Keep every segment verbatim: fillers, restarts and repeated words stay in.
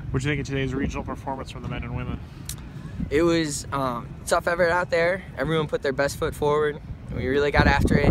What do you think of today's regional performance from the men and women? It was um, tough effort out there. Everyone put their best foot forward. We really got after it.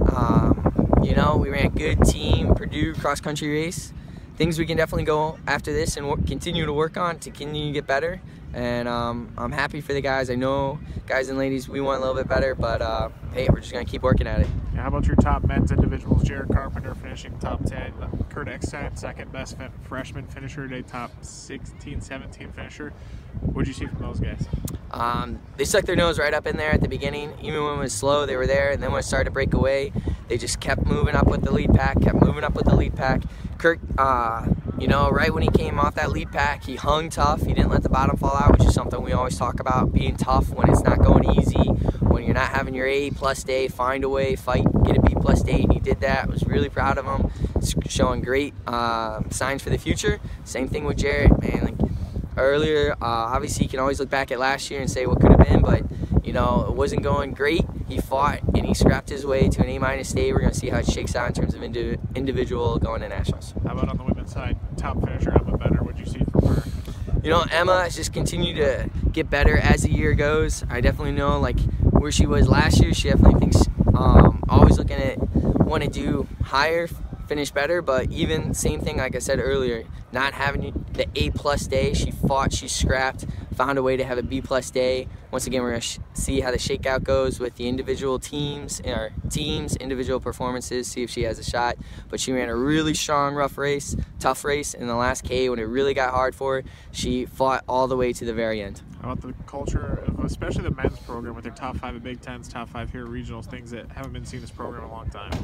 Um, you know, we ran a good team Purdue cross country race. Things we can definitely go after this and continue to work on to continue to get better. And um, I'm happy for the guys. I know, guys and ladies, we want a little bit better, but uh, hey, we're just going to keep working at it. Yeah, how about your top men's individuals? Jared Carpenter finishing top ten, Kurt Eckstein, second best freshman finisher today, top sixteen, seventeen finisher. What did you see from those guys? Um, they stuck their nose right up in there at the beginning. Even when it was slow, they were there, and then when it started to break away, they just kept moving up with the lead pack, kept moving up with the lead pack. Kurt, uh, you know, right when he came off that lead pack, he hung tough. He didn't let the bottom fall out, which is something we always talk about, being tough when it's not going easy, when you're not having your A plus day, find a way, fight, get a B plus day, and he did that. I was really proud of him, showing great uh, signs for the future. Same thing with Jared, man. Like, earlier, uh, obviously you can always look back at last year and say what could have been, but you know, it wasn't going great. He fought and he scrapped his way to an A minus day. We're going to see how it shakes out in terms of indi individual going to nationals. How about on the women's side, top finisher Emma Better? What did you see from her? You know, Emma has just continued to get better as the year goes. I definitely know like where she was last year. She definitely thinks um, always looking at want to do higher, finish better, but even same thing like I said earlier, not having the A plus day, she fought, she scrapped, found a way to have a B plus day. Once again, we're going to see how the shakeout goes with the individual teams, or teams, individual performances, see if she has a shot. But she ran a really strong, rough race, tough race in the last K when it really got hard for her. She fought all the way to the very end. How about the culture, of especially the men's program with their top five at Big Tens, top five here at regionals, things that haven't been seen in this program in a long time?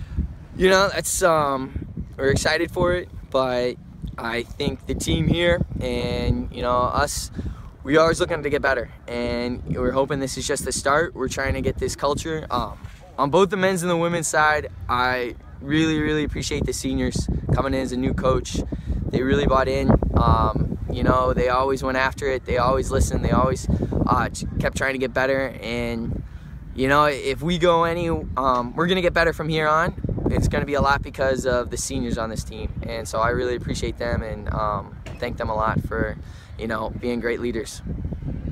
You know, that's um, we're excited for it, but I think the team here and, you know, us, we're always looking to get better, and we're hoping this is just the start. We're trying to get this culture. Um, on both the men's and the women's side, I really, really appreciate the seniors coming in as a new coach. They really bought in. Um, you know, they always went after it. They always listened. They always uh, kept trying to get better. And, you know, if we go any, um, we're going to get better from here on. It's going to be a lot because of the seniors on this team, and so I really appreciate them and um, thank them a lot for, you know, being great leaders.